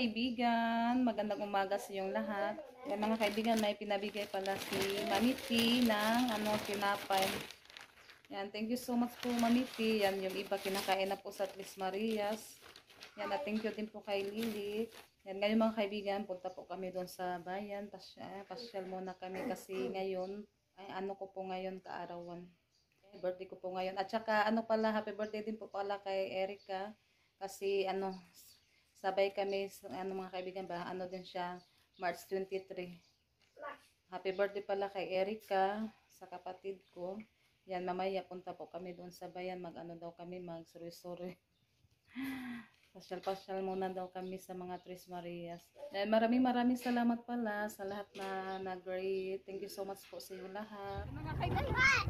kaibigan, magandang umaga sa inyong lahat. Yan mga kaibigan, may pinabigay pala si Mami T ng tinapay. Yan, thank you so much po Mami T. Yan, yung iba kinakain na po sa Tres Marias. Yan, at thank you din po kay Lily. Yan, ngayon mga kaibigan, punta po kami doon sa bayan. Pasyal muna kami kasi ngayon, ano ko po ngayon kaarawan. Birthday ko po ngayon. At saka happy birthday din po pala kay Erica. Kasi sabay kami, mga kaibigan ba, din siya, March 23. Happy birthday pala kay Erica, sa kapatid ko. Yan, mamaya punta po kami doon sa bayan, daw kami, mag-suri-suri. Pasyal-pasyal muna daw kami sa mga Tres Marias. Yan, maraming salamat pala sa lahat na nag-greet. Thank you so much po sa iyo lahat. Mga kaibigan!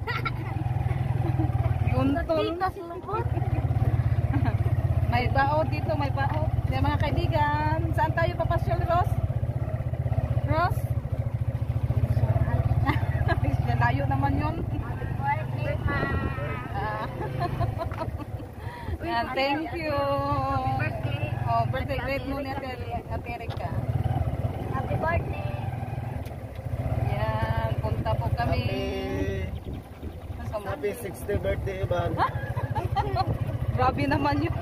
Guntol na silambot. May baot dito, may baot. Yan mga kaibigan, saan tayo papasyal, Ross? Ross? Layo naman yun. Birthday, ma. Yan, thank you. Happy birthday. Oh, birthday great mo ni Ate Erica. Happy birthday. Yan, punta po kami. Happy 60th birthday, Ivan. Grabe naman yun.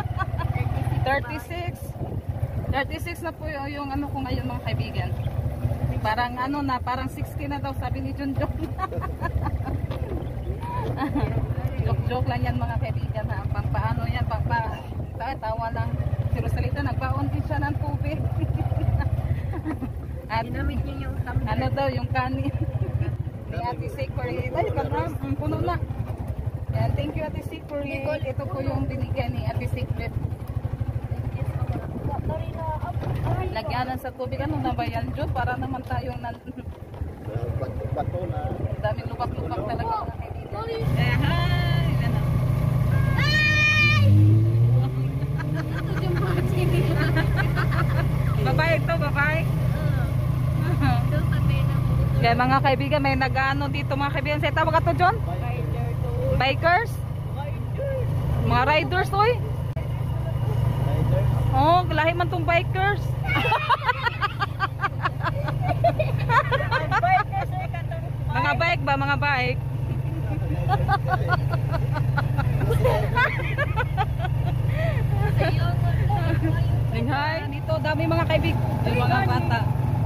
36 na po yung ko ngayon mga kaibigan. Parang parang 60 na daw sabi ni Junjun. Joke lang yan mga kaibigan ha. Paano yan, tawa lang. Si Rosalita nagbaon din siya ng tubig. At Ginamit niyo yung tumbler. daw yung kanin ni Ate Sikori. Dali ka na, puno na. Yan, thank you Ate Sikori. Ito po yung binigyan ni Ate Sikori. Lagyanan sa tubig. Ano na ba yan, Jod? Para naman tayong Bato na. daming lubak-lubak talaga. Hi! Babae ito, babae. Kaya mga kaibigan, may nag-ano dito mga kaibigan. Sa tawag ka to, John? Bikers? Mga riders, oy. Oh, lahi man tong bikers. Mga bike ba? Mga bike? Linghay. Dito, dami mga kaibig. Mga bata.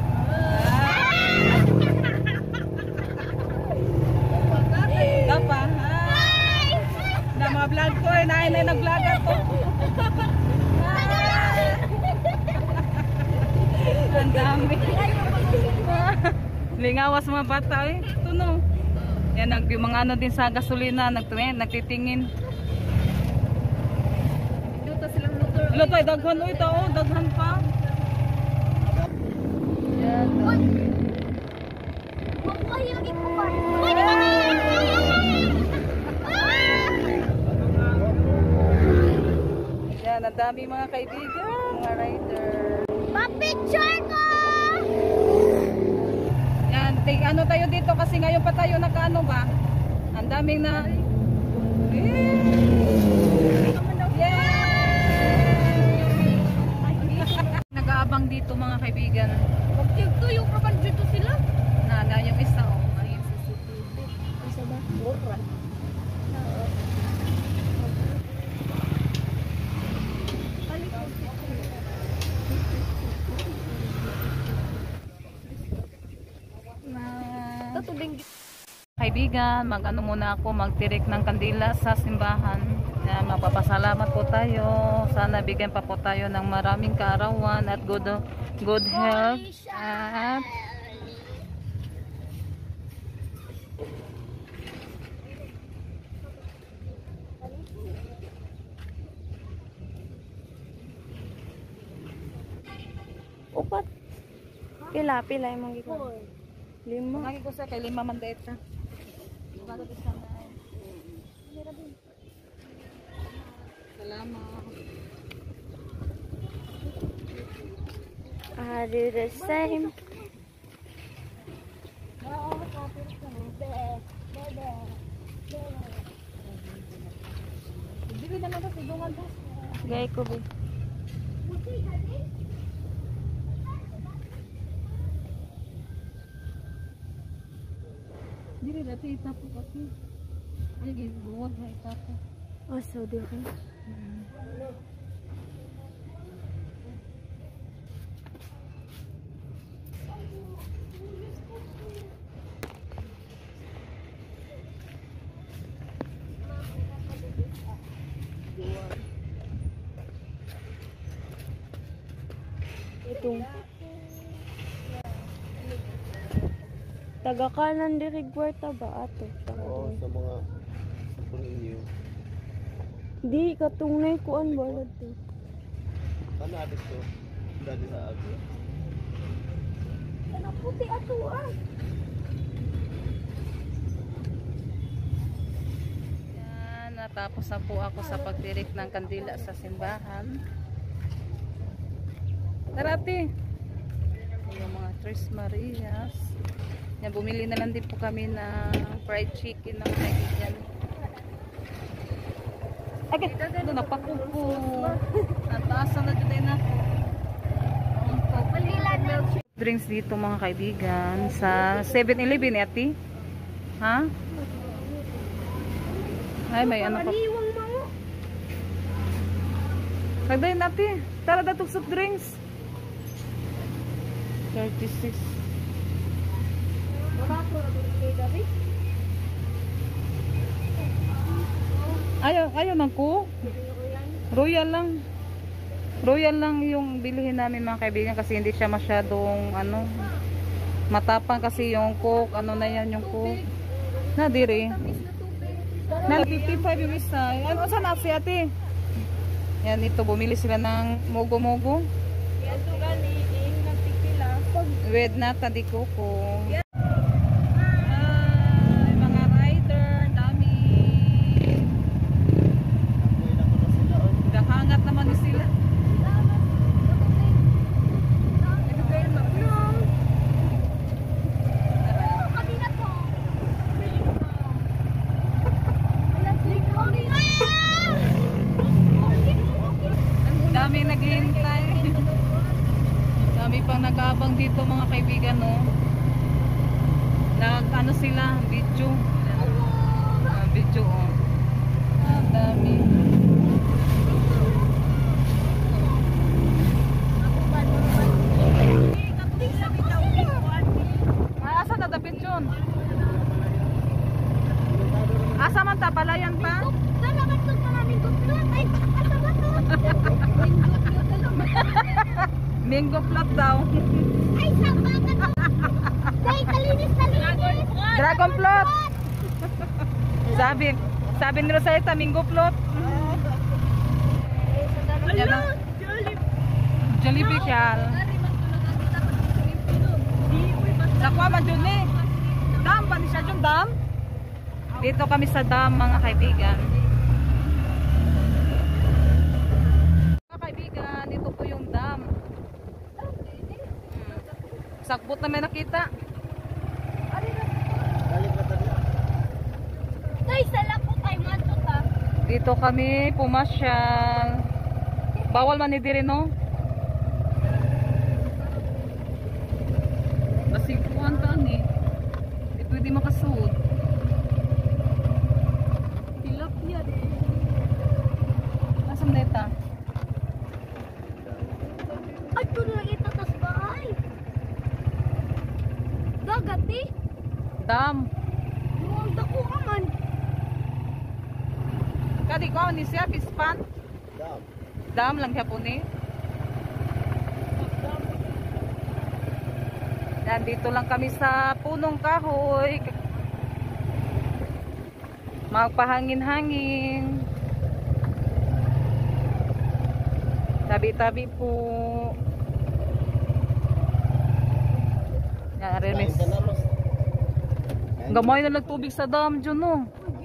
Dapa. Na mga vlog ko eh. Nain nag-vlog ako. Ang dami. Lingawas mga bata eh. Ito no. Yan, yung mga din sa gasolina, nagtitingin. Dito silang motor. Luto ay daghan o ito, daghan pa. Yan. Yan, ang dami mga kaibigan, mga rider. Pa-picture ko! Yan, tayo dito kasi ngayon pa tayo nakaano ba? Ang daming na... Nag-aabang dito mga kaibigan. Magtiyog-tuyo ka ba dito sila? Na yung isa o. Isa ba? Mura. Kaibigan, muna ako, magtirik ng kandila sa simbahan. Mapapasalamat po tayo. Sana bigyan pa po tayo ng maraming kaarawan at good health. At Upat. Pila yung mga giko. 5. Lagi ko sa kay 5 man dait ka. Salamat. I do the same. Gaya ko ba? Dili dati itapo kasi. Ay gibuwag na itapo. Asa di ko. Itong taga kanan diri gwarta ba ato? Oo, sa mga pang-iyo. Di katungnay kuan balad to. Ano adik to? Dati sa ako. Ana puti ato ah. Yan, natapos na po ako sa pagtirik ng kandila sa simbahan. Darati. Yung mga Tres Marias. Yan, bumili na lang din po kami ng fried chicken ng kaibigan. Ay, ito napakupo. Nataasan na dyan na. Drinks dito mga kaibigan sa 7-Eleven ati. Ha? Ay, may ano pa. Maliwang mo. Kagdayin ati. Tara datog soft drinks. 36. Barato ra dito kay gabi. Ayaw man ko. Royal lang. Royal lang yung bilhin namin mga kaibigan kasi hindi siya masyadong ano matapang kasi yung coke, ano na yan yung coke. Na dire. Na 55 yung isa. Ano saan na si ate? Yan ito bumili sila ng mogo-mogo. Yan to gani ng tikila. With nata di coco. Mga rider, dami. Kuya na ko na sila. Oh. Kahangat naman ni sila. Dami naghihintay. Dami pang nag-aabang dito mga kaibigan, no. Ano sila, video. Video, oh. Dami. Asa na dapit yun? Asa man ta, palayan pa? Mango flop daw. Ay, sabagan mo. Dahil kalinis. Dragon float. Sabi ni Rosalita, mango float. Yan ang Jollibee Kyal. Sakwa man dyan eh. Dam ba ni siya dyan, dam? Dito kami sa dam mga kaibigan. Mga kaibigan, dito po yung dam. Sakbot na may nakita. Balik na tayo. Dahil sala ko kay Mato ka. Dito kami pumasyal. Bawal man ni diri no? Kasi kuwan ka ni. Di pwede makasuot. Hilap niya. Nasaan neta? Ay, ito na itatas bahay. Gagati. Dam. Huwag dako ka man. Kadi ko ni siya pispan. Dam. Dam lang hapon eh. Yan, dito lang kami sa punong kahoy. Magpahangin-hangin. Tabi-tabi po. Yan, Remes. Kain ka na, Ros. Gamay na lang tubig sa dam dyan, no?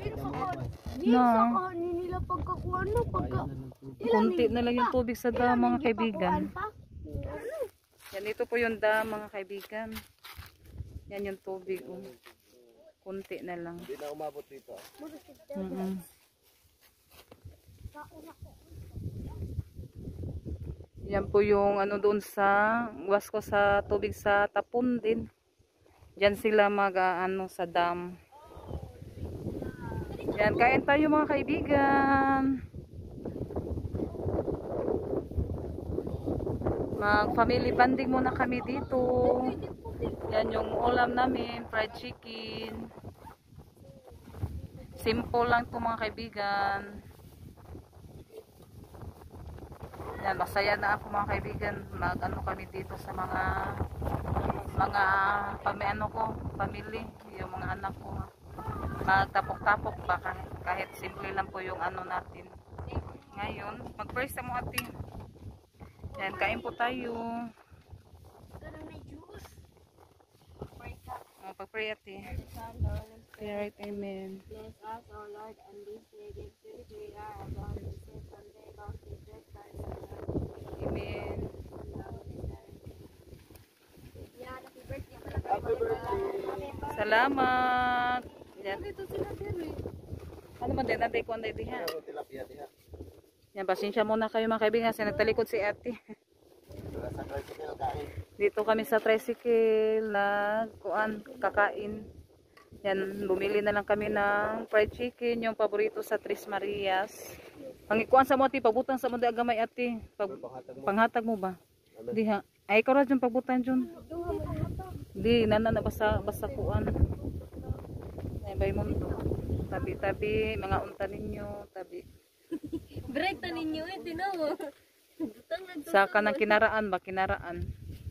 Na. Nila pagkakuha no, pagka... Kunti na lang yung tubig sa dam, mga kaibigan. Yan, ito po yung dam, mga kaibigan. Yan yung tubig, oh. Kunti na lang. Hindi na umabot dito. Yan po yung ano doon sa wasko sa tubig sa tapon din. Diyan sila mag-ano sa dam. Yan, kain tayo mga kaibigan. Mag-family bonding muna kami dito. Yan yung ulam namin, fried chicken. Simple lang to mga kaibigan. Yan, masaya na ako mga kaibigan. Mag-ano kami dito sa mga family, yung mga anak ko. Magtapok-tapok ba kahit simple lang po yung ano natin. Ngayon, mag-praise mo ate. Yan, kain po tayo. Pag-pray ate. Pray right, amen. Bless us, O Lord, and this day give to we are about to save from the about to dress Christ. Amen. Yeah, happy birthday pala. Happy birthday. Salamat. Yan. Ito sila diri. Ano man din, ate ko anday diha. Ano tilapia diha? Yan, pasensya muna kayo mga kaibigan. Kasi nagtalikod si ate. Wala sa tricycle kain. Dito kami sa tricycle kakain. Yan, bumili na lang kami ng fried chicken, yung paborito sa Tres Marias. Pangikuan sa mo ate, pagbutang sa mo di agamay ate. Panghatag mo ba? Ano? Di ha. Ay, ikaw ra dyan pagbutan dyan. Di, nana na basta kuan. Ay, bay mundo. Tabi-tabi, mga unta ninyo, tabi. Break ta ninyo tinaw. Sa kanang kinaraan ba? Kinaraan.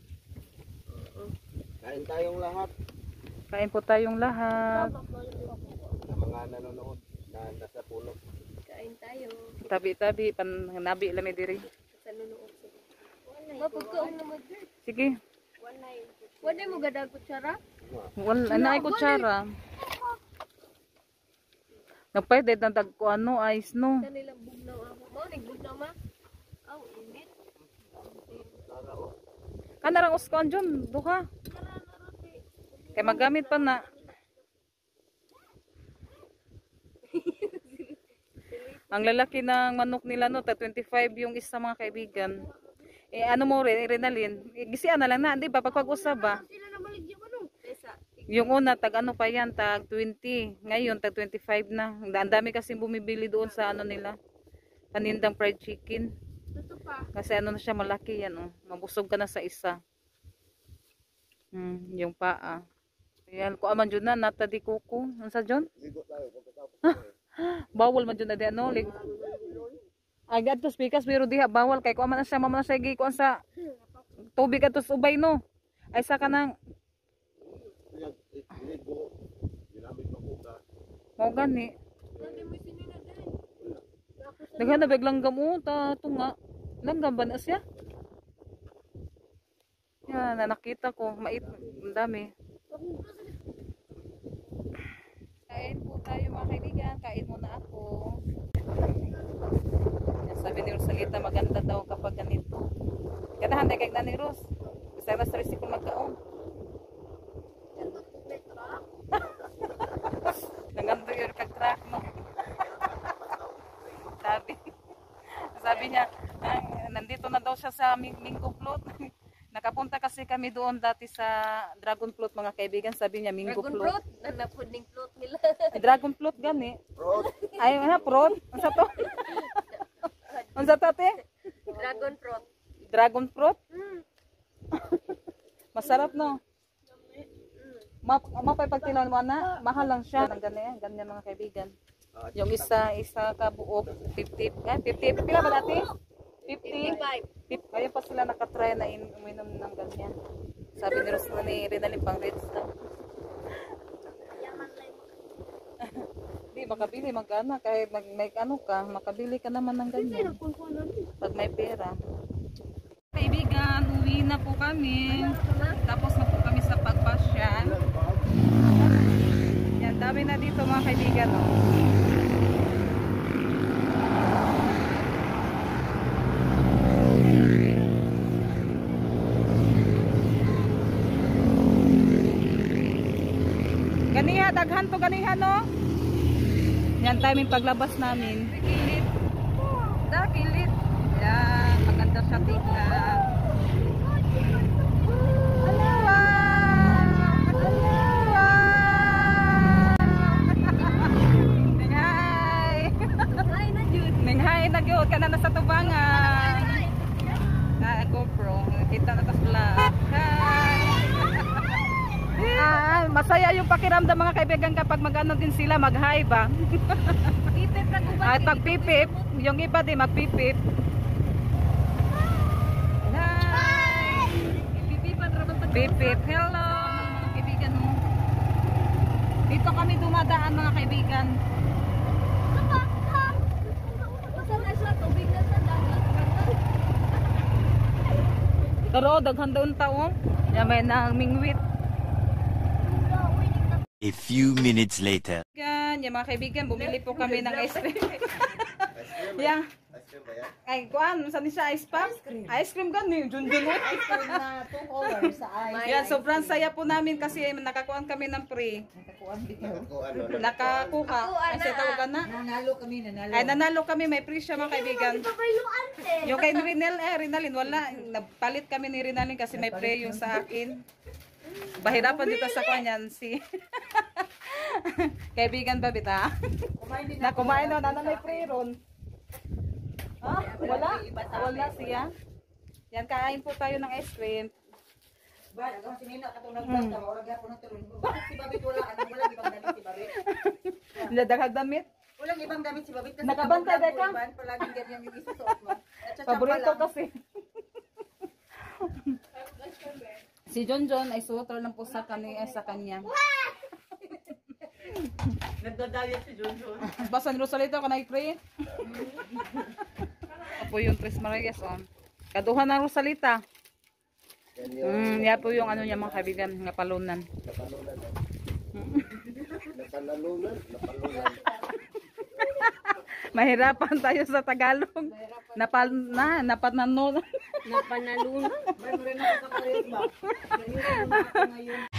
Kain tayong lahat. Kain po tayong lahat. Ng mga nanonood na nasa puno. Kain tayo. Tabi-tabi, nabi lami diri. Sa nunuot sa. Mapagkaon na mag. Sige. Wala mo gadag kutsara? Wala na ay kutsara. Napwede na tagko ano, ice no. Kanilang bugnaw ako. Mao ning bugnaw ma. Aw, init. Kanarang uskon dyan, duha. Kaya magamit pa na. Ang lalaki ng manok nila no, 25 yung isa mga kaibigan. Eh ano mo rin, Renalyn, gisian na lang na, di ba? Pagpag-usap ba? Sila na maligya ba no? Esa. Yung una, tag ano pa yan, tag 20. Ngayon, tag 25 na. Ang dami kasi bumibili doon sa ano nila. Panindang fried chicken. Tuto pa. Kasi ano na siya, malaki yan. Oh. Mabusog ka na sa isa. Yung paa. Ayan, kung aman dyan na, nata di kuko. Ano sa dyan? Ligo tayo pagkatapos. Bawal man dyan na di ano. Agad to speakers, pero diha, bawal. Kaya kung aman na siya, mama na siya, kuan sa tubig at ubay no. Ay sa kanang, Ligo. Ginamit makuka. mau gani. Lagi mo sinina dai. Daghan na biglang gamuta, tunga. Langgam ba na siya? Yan, na nakita ko, mait, ang dami. Kain po tayo mga kaibigan, kain muna ako. Yan, sabi ni Rosalita, maganda daw kapag ganito. Ganahan na kay ni Ros. Isa na sa risiko magkaon. Nanganto yun kag-track mo. Sabi niya, nandito na daw siya sa Mingo Float. Nakapunta kasi kami doon dati sa Dragon Float mga kaibigan. Sabi niya Mingo Dragon Float. fruit. Nanapuding fruit nila. Dragon Float gani. Bro, Ay, fruit. Ano sa to? Ano sa to te? Dragon fruit. Dragon Fruit? Masarap no? Mapay pagtilaw mo na, mahal lang siya. Ganyan mga kaibigan. Yung isa kabuok, 50. 50. Pila ba dati? 50. 55. Ngayon pa sila nakatry na uminom ng ganyan. Sabi ni Rosna ni Renalyn pang red star. Di, makabili magkana. Kahit may ano ka, makabili ka naman ng ganyan. Pag may pera. Kaibigan, uwi na po kami. Tapos na po kami sa pagpasyan. Yan, dami na dito mga kaibigan. Oh. Ganiha, daghan to ganiha no? Yan, timing paglabas namin. Kilit. Kilit. Yan, maganda katika. Ninghay na gyud kana na sa tubangan. Na GoPro, kita na ta sila. Masaya yung pakiramdam mga kaibigan kapag mag-ano din sila, mag-hi ba? At pagpipip, yung iba din magpipip. Hi! Pipip, hello mga kaibigan mo. Dito kami dumadaan mga kaibigan. Pero daghan daw tao. Yan may nang mingwit. A few minutes later. Yan, yung mga kaibigan, bumili po kami ng ice cream. Yeah. Ice cream ba yan? Ay, kuan, saan siya ice pack? Ice cream gani, junjun mo. Ice cream na 2 hours sa ice. Yan, sobrang saya po namin kasi nakakuan kami ng free. Nakakuan bitaw. Kung ano, Nakakuha. Kasi tawagan na. Nanalo kami, nanalo. Ay, nanalo kami, may free siya mga kaibigan. Yung kay Rinalin, wala. Nagpalit kami ni Rinalin kasi may free yung sa akin. Bahirapan dito sa kanyan si kaibigan ba bita? Na kumain na may free ron. Ah, wala siya. Yan, kain po tayo ng ice cream. Ba, ako si Nina katong nagtata, wala gyapon na tulog. Bakit si Babit wala ibang damit si Babit? Daghang damit. Walang ibang damit si Babit kasi Nakabantay kapag ka? iban, palaging ganyan yung isusuot mo. At sa Paborito tsamba lang. kasi. Si John ay suotor lang po sa kanya. Nagdadayat si Junjun. Basan Rosalito ka na i-pray. Apo yung Tres Marias on. Kaduhan ng Rosalita. yan yung Yan po yung ano niya mga kaibigan, nga palunan. napalunan. Napanalunan. Mahirapan tayo sa Tagalog. Napananon. Napanalunan. Meron rin ako sa Paris ba? Ganyan naman ako ngayon.